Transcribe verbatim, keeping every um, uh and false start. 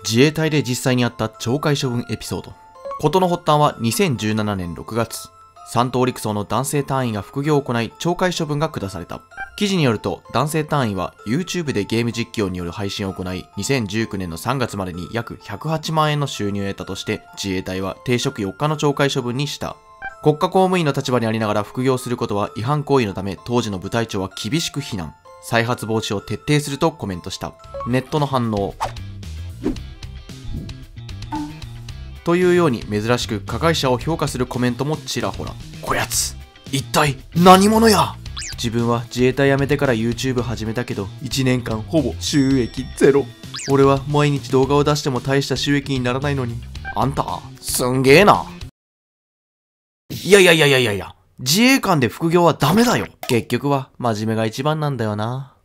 自衛隊で実際にあった懲戒処分エピソード。事の発端はにせんじゅうななねんろくがつ、三等陸曹の男性隊員が副業を行い懲戒処分が下された。記事によると、男性隊員は YouTube でゲーム実況による配信を行い、にせんじゅうきゅうねんのさんがつまでに約ひゃくはちまんえんの収入を得たとして、自衛隊は停職よっかの懲戒処分にした。国家公務員の立場にありながら副業することは違反行為のため、当時の部隊長は厳しく非難。再発防止を徹底するとコメントした。ネットの反応。というように珍しく加害者を評価するコメントもちらほら。こやつ、一体何者や。自分は自衛隊辞めてから YouTube 始めたけど、いちねんかんほぼ収益ゼロ。俺は毎日動画を出しても大した収益にならないのに。あんた、すんげえな。いやいやいやいやいやいや、自衛官で副業はダメだよ。結局は真面目が一番なんだよな。